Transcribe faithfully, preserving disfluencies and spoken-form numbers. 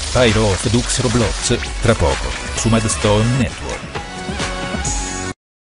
Pyro of Dux Roblox, tra poco, su Madstone Network.